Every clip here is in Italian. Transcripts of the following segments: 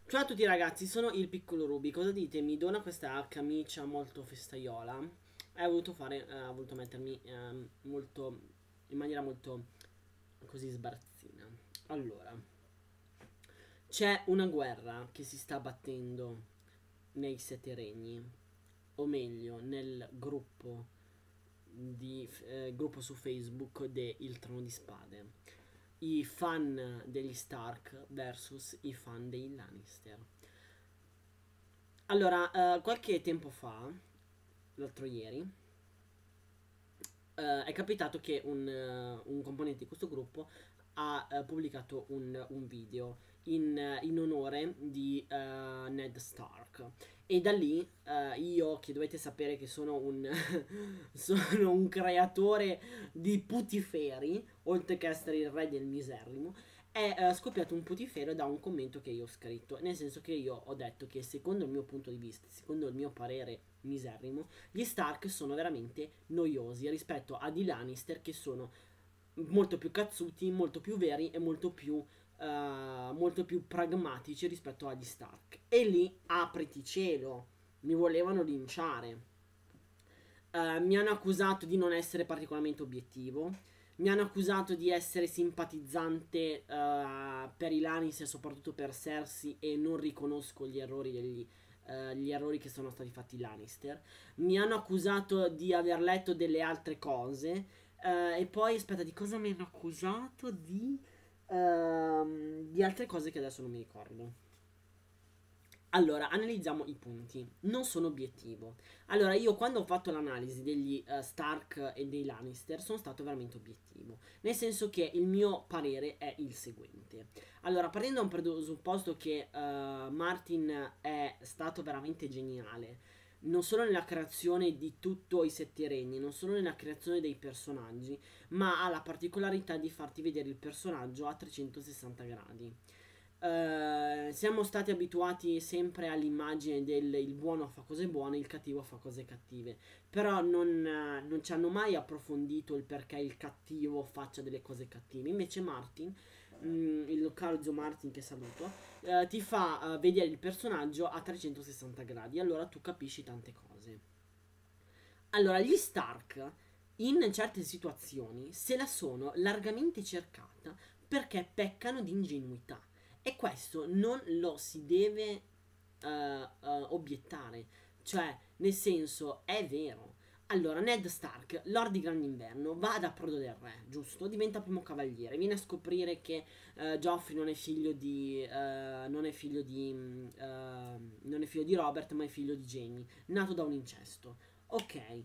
Ciao a tutti ragazzi, sono il piccolo Ruby. Cosa dite? Mi dona questa camicia molto festaiola. Ha voluto mettermi molto, in maniera molto così sbarazzina. Allora, c'è una guerra che si sta battendo nei Sette Regni, o meglio, nel gruppo su Facebook de Il Trono di Spade. I fan degli Stark versus i fan dei Lannister. Allora, qualche tempo fa, l'altro ieri, è capitato che un componente di questo gruppo ha pubblicato un video in onore di Ned Stark. E da lì io, che dovete sapere che sono sono un creatore di putiferi, oltre che essere il re del miserrimo, è scoppiato un putifero da un commento che io ho scritto. Nel senso che io ho detto che secondo il mio punto di vista, secondo il mio parere miserrimo, gli Stark sono veramente noiosi rispetto a di Lannister, che sono molto più cazzuti, molto più veri e molto più pragmatici rispetto agli Stark. E lì, apriti cielo, mi volevano linciare. Mi hanno accusato di non essere particolarmente obiettivo. Mi hanno accusato di essere simpatizzante per i Lannister, soprattutto per Cersei, e non riconosco gli errori che sono stati fatti Lannister. Mi hanno accusato di aver letto delle altre cose. E poi, aspetta, di cosa mi hanno accusato? Di altre cose che adesso non mi ricordo. Allora, analizziamo i punti. Non sono obiettivo. Allora, io quando ho fatto l'analisi degli Stark e dei Lannister sono stato veramente obiettivo. Nel senso che il mio parere è il seguente. Allora, partendo da un presupposto che Martin è stato veramente geniale. Non solo nella creazione di tutto i Sette Regni, non solo nella creazione dei personaggi, ma ha la particolarità di farti vedere il personaggio a 360 gradi. Siamo stati abituati sempre all'immagine del il buono fa cose buone, il cattivo fa cose cattive. Però non ci hanno mai approfondito il perché il cattivo faccia delle cose cattive. Invece Martin, il Carlo Martin che saluto, ti fa vedere il personaggio a 360 gradi. Allora tu capisci tante cose. Allora, gli Stark in certe situazioni se la sono largamente cercata perché peccano di ingenuità. E questo non lo si deve obiettare. Cioè, nel senso, è vero. Allora, Ned Stark, Lord di Grande Inverno, va ad approdo del re, giusto? Diventa primo cavaliere. Viene a scoprire che Joffrey non è figlio di. Non è figlio di Robert, ma è figlio di Jaime, nato da un incesto. Ok.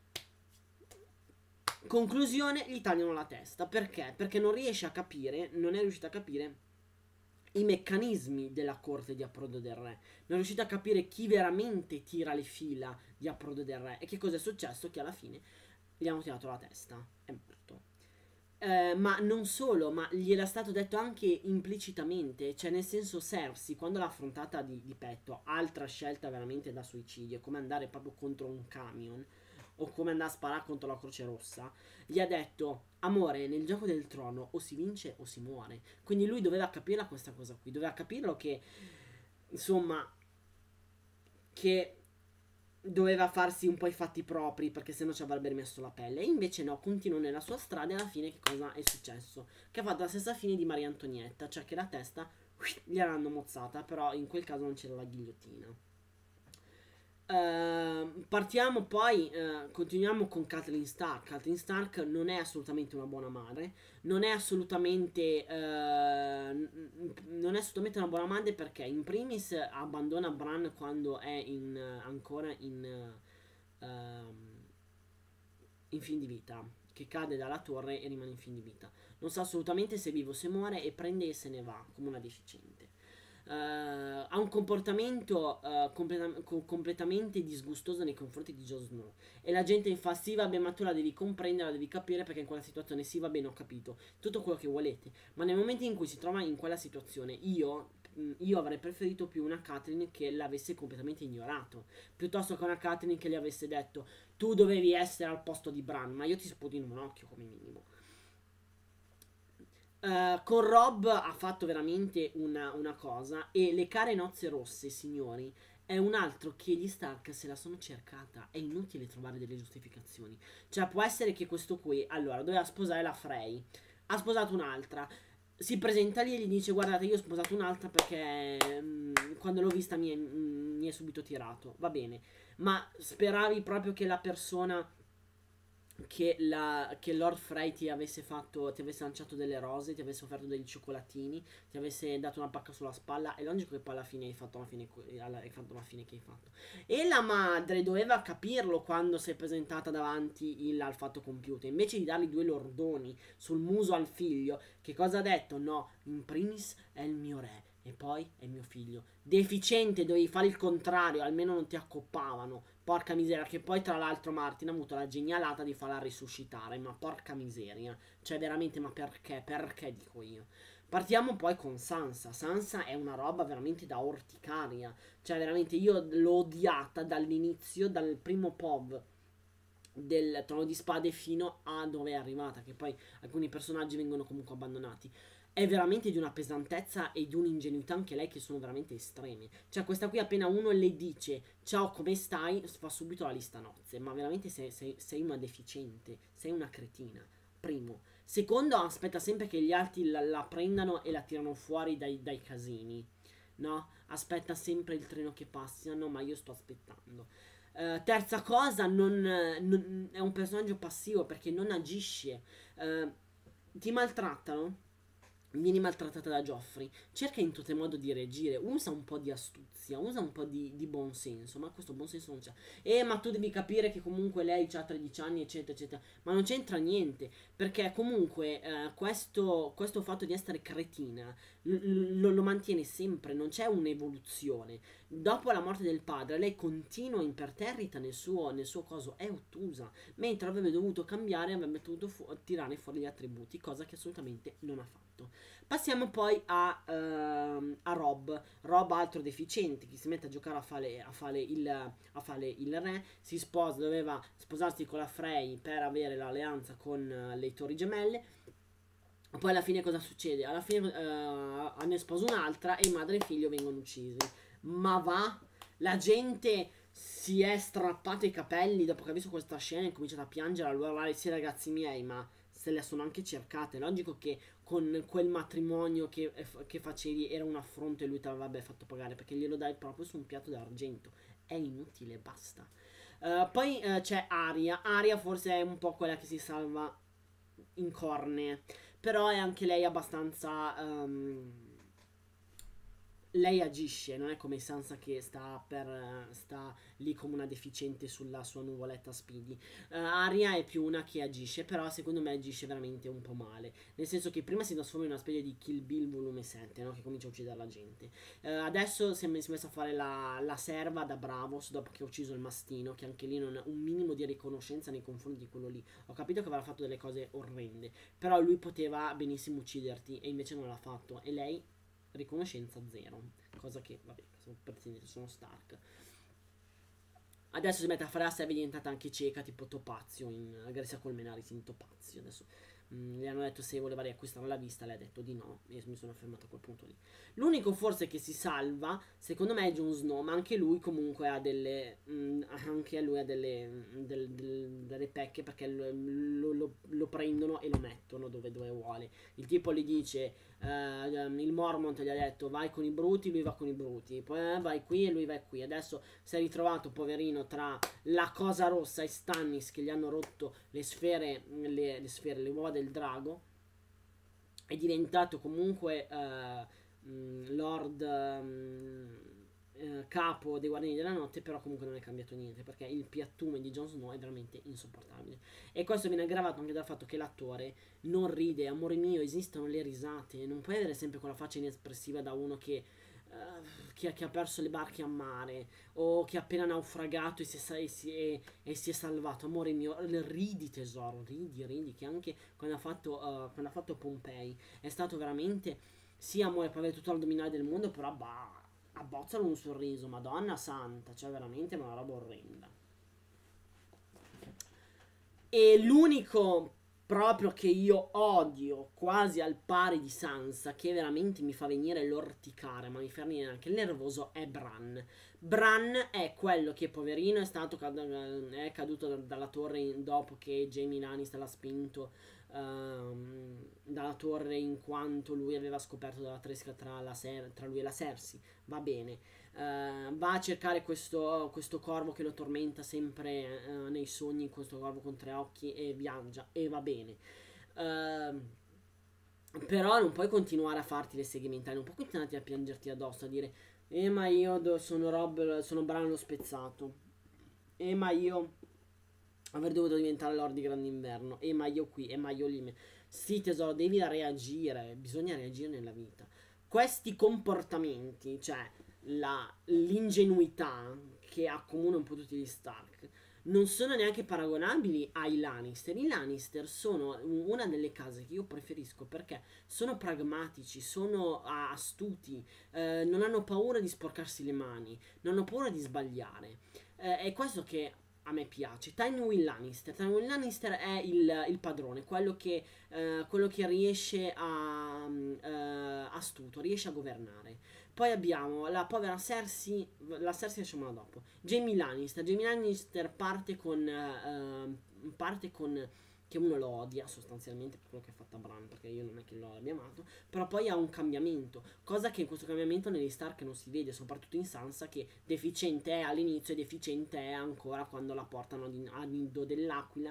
Conclusione, gli tagliano la testa. Perché? Perché non riesce a capire, non è riuscito a capire i meccanismi della corte di approdo del re. Non è riuscito a capire chi veramente tira le fila di approdo del re. E che cosa è successo? Che alla fine gli hanno tirato la testa. È morto. Ma non solo, ma gliel'era stato detto anche implicitamente, cioè nel senso Cersei quando l'ha affrontata di petto, altra scelta veramente da suicidio, come andare proprio contro un camion o come andare a sparare contro la Croce Rossa, gli ha detto amore, nel gioco del trono o si vince o si muore. Quindi lui doveva capirla questa cosa qui, doveva capirlo che insomma che doveva farsi un po' i fatti propri perché sennò ci avrebbe rimesso la pelle. E invece no, continuò nella sua strada e alla fine che cosa è successo? Che ha fatto la stessa fine di Maria Antonietta, cioè che la testa gliel'hanno mozzata, però in quel caso non c'era la ghigliottina. Partiamo poi, continuiamo con Kathleen Stark. Kathleen Stark non è assolutamente una buona madre, non è assolutamente, non è assolutamente una buona madre perché in primis abbandona Bran quando è ancora in fin di vita, che cade dalla torre e rimane in fin di vita. Non sa assolutamente se è vivo o se muore e prende e se ne va come una deficiente. Ha un comportamento completamente disgustoso nei confronti di Jon Snow. E la gente mi fa: sì, vabbè, ma tu la devi comprendere, la devi capire perché in quella situazione, sì, va bene, ho capito tutto quello che volete. Ma nel momento in cui si trova in quella situazione, io avrei preferito più una Catherine che l'avesse completamente ignorato, piuttosto che una Catherine che le avesse detto: tu dovevi essere al posto di Bran, ma io ti sputo in un occhio come minimo. Con Rob ha fatto veramente una cosa. E le care nozze rosse, signori, è un altro che gli Stark se la sono cercata. È inutile trovare delle giustificazioni. Cioè, può essere che questo qui, allora, doveva sposare la Frey. Ha sposato un'altra. Si presenta lì e gli dice: guardate, io ho sposato un'altra perché quando l'ho vista mi è subito tirato. Va bene. Ma speravi proprio che la persona che Lord Frey ti avesse fatto, ti avesse lanciato delle rose, ti avesse offerto dei cioccolatini, ti avesse dato una pacca sulla spalla? È logico che poi alla fine hai fatto la fine, hai fatto la fine che hai fatto. E la madre doveva capirlo quando si è presentata davanti al fatto compiuto. Invece di dargli due lordoni sul muso al figlio, che cosa ha detto? No, in primis è il mio re. E poi è mio figlio. Deficiente, dovevi fare il contrario, almeno non ti accoppavano. Porca miseria, che poi tra l'altro Martin ha avuto la genialata di farla risuscitare, ma porca miseria. Cioè veramente, ma perché? Perché dico io? Partiamo poi con Sansa. Sansa è una roba veramente da orticaria. Cioè veramente io l'ho odiata dall'inizio, dal primo POV del Trono di Spade fino a dove è arrivata, che poi alcuni personaggi vengono comunque abbandonati. È veramente di una pesantezza e di un'ingenuità anche lei che sono veramente estreme. Cioè questa qui appena uno le dice ciao come stai fa subito la lista nozze. Ma veramente sei una deficiente, sei una cretina. Primo. Secondo, aspetta sempre che gli altri la prendano e la tirano fuori dai casini. No? Aspetta sempre il treno che passi. No, ma io sto aspettando. Terza cosa, è un personaggio passivo perché non agisce. Ti maltrattano? Vieni maltrattata da Joffrey. Cerca in tuo modo di reagire. Usa un po' di astuzia, usa un po' di buon senso. Ma questo buon senso non c'è. Ma tu devi capire che comunque lei ha 13 anni, eccetera, eccetera. Ma non c'entra niente. Perché comunque questo fatto di essere cretina lo mantiene sempre. Non c'è un'evoluzione. Dopo la morte del padre, lei continua imperterrita nel suo coso. È ottusa. Mentre avrebbe dovuto cambiare, avrebbe dovuto tirare fuori gli attributi. Cosa che assolutamente non ha fatto. Passiamo poi a Rob. Rob, altro deficiente, che si mette a giocare a fare il re. Si sposa, doveva sposarsi con la Frey per avere l'alleanza con le Torri Gemelle. Poi alla fine cosa succede? Alla fine ne sposa un'altra e madre e figlio vengono uccisi. Ma va? La gente si è strappata i capelli dopo che ha visto questa scena e ha cominciato a piangere. Allora, sì ragazzi miei, ma se le sono anche cercate. È logico che con quel matrimonio che facevi era un affronto e lui te l'avrebbe fatto pagare perché glielo dai proprio su un piatto d'argento. È inutile, basta. Poi c'è Aria. Aria forse è un po' quella che si salva in corne. Però è anche lei abbastanza. Lei agisce, non è come Sansa che sta lì come una deficiente sulla sua nuvoletta Speedy. Arya è più una che agisce, però secondo me agisce veramente un po' male. Nel senso che prima si trasforma in una specie di Kill Bill volume 7, no? Che comincia a uccidere la gente. Adesso si è messa a fare la serva da Bravos dopo che ha ucciso il mastino, che anche lì non ha un minimo di riconoscenza nei confronti di quello lì. Ho capito che aveva fatto delle cose orrende, però lui poteva benissimo ucciderti e invece non l'ha fatto. E lei riconoscenza zero, cosa che vabbè sono Stark. Adesso si mette a fare la serie, è diventata anche cieca tipo Topazio in Grecia Colmenaris in Topazio. Adesso gli hanno detto se voleva riacquistare la vista, lei ha detto di no e mi sono fermato a quel punto lì. L'unico forse che si salva secondo me è Jon Snow, ma anche lui comunque ha delle anche lui ha delle pecche perché lo prendono e lo mettono dove vuole. Il tipo gli dice il Mormont gli ha detto vai con i bruti, lui va con i bruti, poi vai qui e lui va qui. Adesso si è ritrovato poverino tra la cosa rossa e Stannis che gli hanno rotto le sfere, le uova del drago. È diventato comunque Lord capo dei Guardiani della Notte, però comunque non è cambiato niente perché il piattume di Jon Snow è veramente insopportabile. E questo viene aggravato anche dal fatto che l'attore non ride. Amore mio, esistono le risate, non puoi avere sempre quella faccia inespressiva da uno che ha perso le barche a mare o che ha appena naufragato e si è salvato. Amore mio, ridi tesoro, ridi, che anche quando ha fatto Pompei è stato veramente sì amore, può avere tutto il dominare del mondo, però abbozzano un sorriso, madonna santa, cioè veramente una roba orrenda. E l'unico proprio che io odio, quasi al pari di Sansa, che veramente mi fa venire l'orticare, ma mi fa venire anche il nervoso, è Bran. Bran è quello che, poverino, è caduto dalla torre dopo che Jaime Lannister l'ha spinto dalla torre, in quanto lui aveva scoperto della tresca tra lui e la Cersei. Va bene. Va a cercare questo corvo che lo tormenta sempre nei sogni, questo corvo con tre occhi, e viaggia, e va bene. Ehm, Però non puoi continuare a farti le seghe mentali, non puoi continuare a piangerti addosso, a dire ma io sono Bran lo spezzato, ma io avrei dovuto diventare Lord di Grande Inverno, ma io qui, ma io lì. Sì, tesoro, devi reagire, bisogna reagire nella vita. Questi comportamenti, cioè l'ingenuità che accomuna un po' tutti gli Stark, non sono neanche paragonabili ai Lannister. I Lannister sono una delle case che io preferisco perché sono pragmatici, sono astuti, non hanno paura di sporcarsi le mani, non hanno paura di sbagliare. È questo che a me piace. Tywin Lannister. Tywin Lannister è il padrone, quello che riesce astuto, riesce a governare. Poi abbiamo la povera Cersei, la Cersei lasciamola dopo. Jaime Lannister. Jaime Lannister parte con che uno lo odia sostanzialmente per quello che ha fatto a Bran, perché io non è che lo abbia amato, però poi ha un cambiamento, cosa che in questo cambiamento negli Stark non si vede, soprattutto in Sansa, che deficiente è all'inizio e deficiente è ancora quando la portano a nido dell'aquila,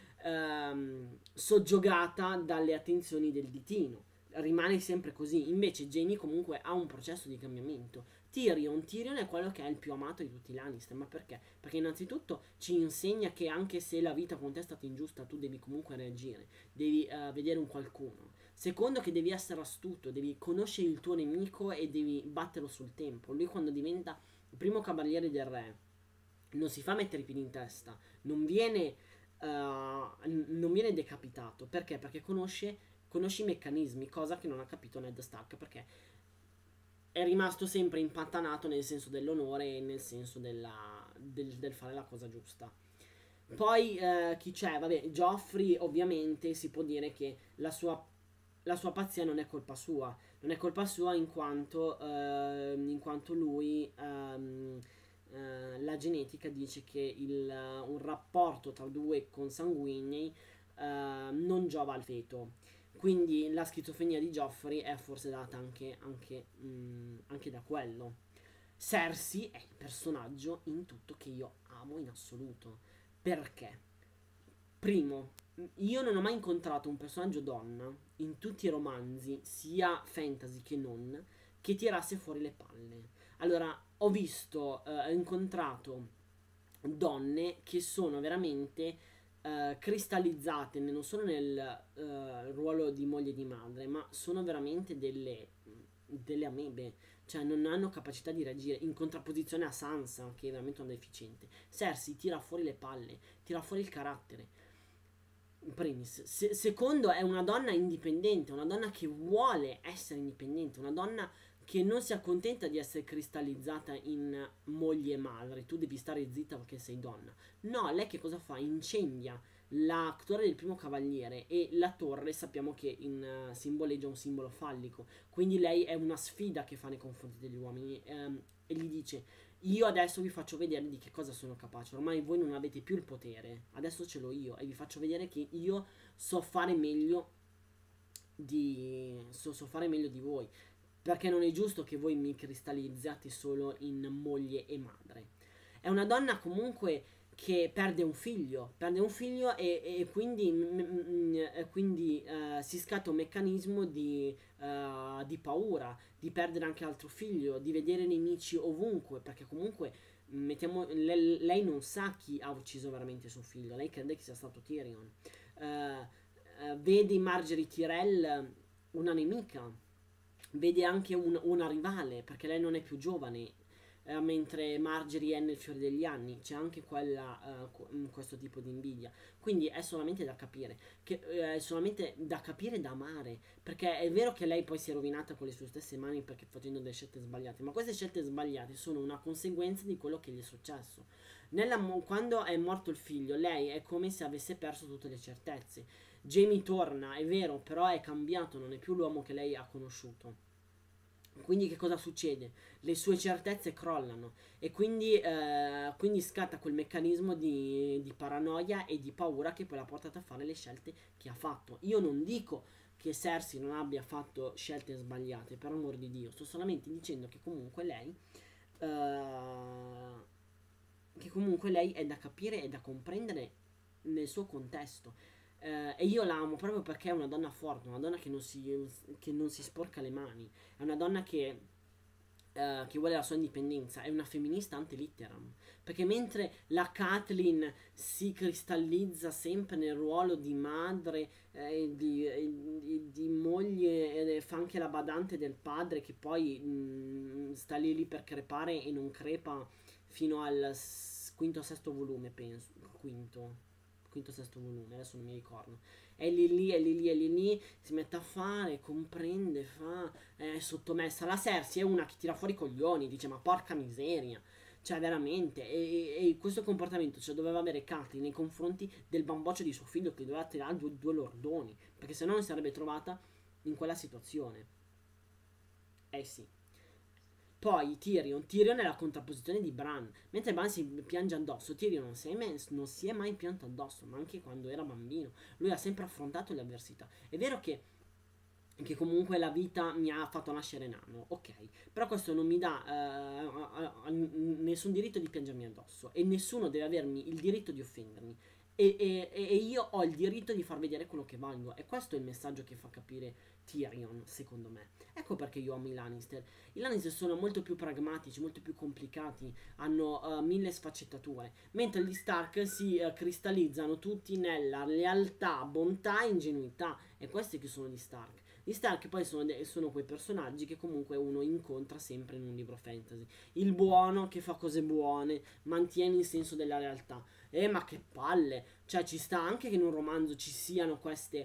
soggiogata dalle attenzioni del ditino. Rimane sempre così. Invece Jaime comunque ha un processo di cambiamento. Tyrion è quello che è il più amato di tutti i Lannister. Ma perché? Perché innanzitutto ci insegna che anche se la vita con te è stata ingiusta, tu devi comunque reagire, devi vedere un qualcuno. Secondo, che devi essere astuto, devi conoscere il tuo nemico e devi batterlo sul tempo. Lui, quando diventa il primo cavaliere del re, non si fa mettere i piedi in testa, non viene decapitato. Perché? Perché conosce i meccanismi, cosa che non ha capito Ned Stark, perché è rimasto sempre impantanato nel senso dell'onore e nel senso del fare la cosa giusta. Poi chi c'è? Vabbè, Joffrey, ovviamente si può dire che la sua pazzia non è colpa sua. Non è colpa sua in quanto lui, la genetica dice che un rapporto tra due consanguinei non giova al feto. Quindi la schizofrenia di Joffrey è forse data anche da quello. Cersei è il personaggio in tutto che io amo in assoluto. Perché? Primo, io non ho mai incontrato un personaggio donna in tutti i romanzi, sia fantasy che non, che tirasse fuori le palle. Allora, ho incontrato donne che sono veramente cristallizzate non solo nel ruolo di moglie e di madre, ma sono veramente delle amebe, cioè non hanno capacità di reagire, in contrapposizione a Sansa, che è veramente una deficiente. Cersei tira fuori le palle, tira fuori il carattere. In primis. Secondo, è una donna indipendente, una donna che vuole essere indipendente, una donna che non si accontenta di essere cristallizzata in moglie e madre. Tu devi stare zitta perché sei donna. No, lei che cosa fa? Incendia la torre del primo cavaliere, e la torre sappiamo che simboleggia un simbolo fallico. Quindi lei è una sfida che fa nei confronti degli uomini, e gli dice: io adesso vi faccio vedere di che cosa sono capace. Ormai voi non avete più il potere, adesso ce l'ho io, e vi faccio vedere che io so fare meglio so fare meglio di voi. Perché non è giusto che voi mi cristallizziate solo in moglie e madre. È una donna comunque che perde un figlio, e quindi si scatta un meccanismo di paura, di perdere anche altro figlio, di vedere nemici ovunque, perché comunque lei non sa chi ha ucciso veramente suo figlio, lei crede che sia stato Tyrion. Vede in Marjorie Tyrell una nemica, vede anche una rivale, perché lei non è più giovane. mentre Marjorie è nel fiore degli anni. C'è anche questo tipo di invidia. Quindi è solamente da capire, è solamente da capire e da amare, perché è vero che lei poi si è rovinata con le sue stesse mani perché facendo delle scelte sbagliate, ma queste scelte sbagliate sono una conseguenza di quello che gli è successo. Quando è morto il figlio, lei è come se avesse perso tutte le certezze. Jamie torna, è vero, però è cambiato, non è più l'uomo che lei ha conosciuto. Quindi che cosa succede? Le sue certezze crollano e quindi scatta quel meccanismo di paranoia e di paura che poi l'ha portata a fare le scelte che ha fatto. Io non dico che Cersei non abbia fatto scelte sbagliate, per amor di Dio, sto solamente dicendo che comunque lei è da capire e da comprendere nel suo contesto. E io la amo proprio perché è una donna forte, una donna che non si sporca le mani, è una donna che vuole la sua indipendenza, è una femminista ante litteram. Perché mentre la Kathleen si cristallizza sempre nel ruolo di madre, di moglie, fa anche la badante del padre che poi sta lì per crepare e non crepa fino al quinto o sesto volume, penso. Quinto o sesto volume, adesso non mi ricordo. È lì lì, è lì lì, è lì lì, si mette a fare, comprende, è sottomessa. La Cersei è una che tira fuori i coglioni, dice ma porca miseria. Cioè veramente, e questo comportamento cioè, doveva avere Kathleen nei confronti del bamboccio di suo figlio che doveva tirare due lordoni, perché se no non si sarebbe trovata in quella situazione. Eh sì. Poi Tyrion è la contrapposizione di Bran. Mentre Bran si piange addosso, Tyrion non si è mai pianto addosso, ma anche quando era bambino. Lui ha sempre affrontato le avversità. È vero che comunque la vita mi ha fatto nascere nano, ok. Però questo non mi dà nessun diritto di piangermi addosso. E nessuno deve avermi il diritto di offendermi. E io ho il diritto di far vedere quello che valgo. E questo è il messaggio che fa capire Tyrion, secondo me. Ecco perché io amo i Lannister. I Lannister sono molto più pragmatici, molto più complicati, hanno mille sfaccettature, mentre gli Stark si cristallizzano tutti nella lealtà, bontà e ingenuità. E questi che sono gli Stark. Gli Stark poi sono quei personaggi che comunque uno incontra sempre in un libro fantasy. Il buono che fa cose buone, mantiene il senso della realtà. Ma che palle! Cioè ci sta anche che in un romanzo ci siano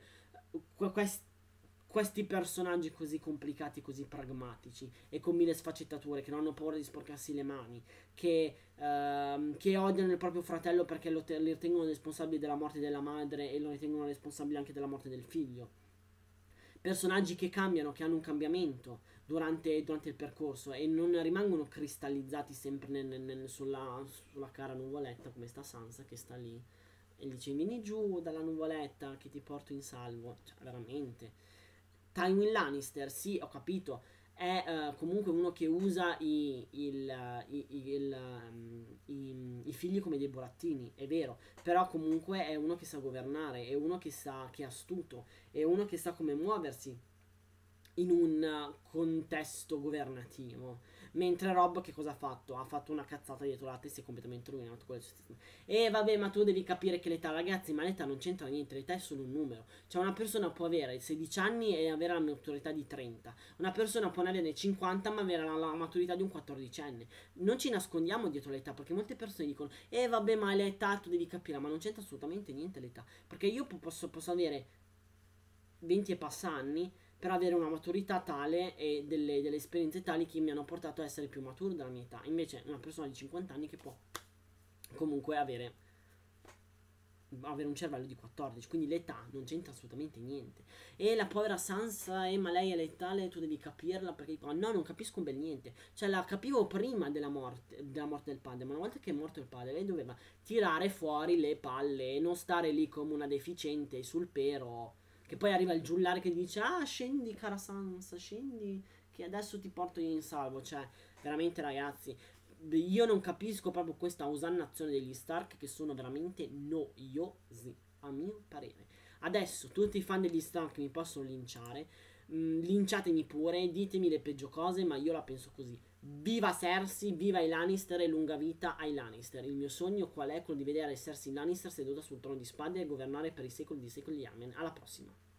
questi personaggi così complicati, così pragmatici e con mille sfaccettature, che non hanno paura di sporcarsi le mani, che odiano il proprio fratello perché lo ritengono responsabile della morte della madre e lo ritengono responsabile anche della morte del figlio. Personaggi che cambiano, che hanno un cambiamento durante il percorso e non rimangono cristallizzati sempre sulla cara nuvoletta come sta Sansa che sta lì e dice vieni giù dalla nuvoletta che ti porto in salvo. Cioè veramente Tywin Lannister, sì, ho capito, è comunque uno che usa i figli come dei burattini, è vero, però comunque è uno che sa governare, è uno che è astuto, è uno che sa come muoversi in un contesto governativo. Mentre Rob che cosa ha fatto? Ha fatto una cazzata dietro la testa e si è completamente rovinato con il sistema. E vabbè, ma tu devi capire che l'età, ragazzi, ma l'età non c'entra niente, l'età è solo un numero. Cioè una persona può avere 16 anni e avere la maturità di 30. Una persona può avere 50 ma avere la maturità di un 14enne. Non ci nascondiamo dietro l'età, perché molte persone dicono vabbè, ma l'età tu devi capire, ma non c'entra assolutamente niente l'età. Perché io posso avere 20 e passa anni per avere una maturità tale e delle esperienze tali che mi hanno portato a essere più maturo della mia età. Invece una persona di 50 anni che può comunque avere un cervello di 14, quindi l'età non c'entra assolutamente niente. E la povera Sansa, ma lei è letale, tu devi capirla perché dico, no, non capisco un bel niente. Cioè la capivo prima della morte del padre, ma una volta che è morto il padre lei doveva tirare fuori le palle e non stare lì come una deficiente sul pero. Che poi arriva il giullare che dice scendi cara Sansa, scendi che adesso ti porto in salvo. Cioè veramente ragazzi, io non capisco proprio questa osannazione degli Stark che sono veramente noiosi a mio parere. Adesso tutti i fan degli Stark mi possono linciare, linciatemi pure, ditemi le peggio cose, ma io la penso così. Viva Cersei, viva i Lannister e lunga vita ai Lannister. Il mio sogno qual è? Quello di vedere Cersei Lannister seduta sul trono di spade e governare per i secoli di secoli. Amen. Alla prossima.